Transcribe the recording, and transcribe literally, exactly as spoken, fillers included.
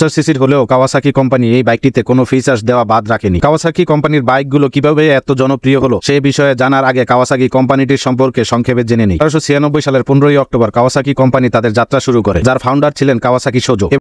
পঞ্চাশ সিসির হলেও কাওয়াসাকি কোম্পানি এই বাইকটিতে কোনো ফিচার্স দেওয়া বাদ রাখেনি। কাওয়াসাকি কোম্পানির বাইকগুলো কিভাবে এত জনপ্রিয় হলো সে বিষয়ে জানার আগে কাওয়াসাকি কোম্পানিটির সম্পর্কে সংক্ষেপে জেনে নিই। আঠারোশো ছিয়ানব্বই সালের পনেরোই অক্টোবর কাওয়াসাকি কোম্পানি তাদের যাত্রা শুরু করে, যার ফাউন্ডার ছিলেন কাওয়াসাকি শোজো।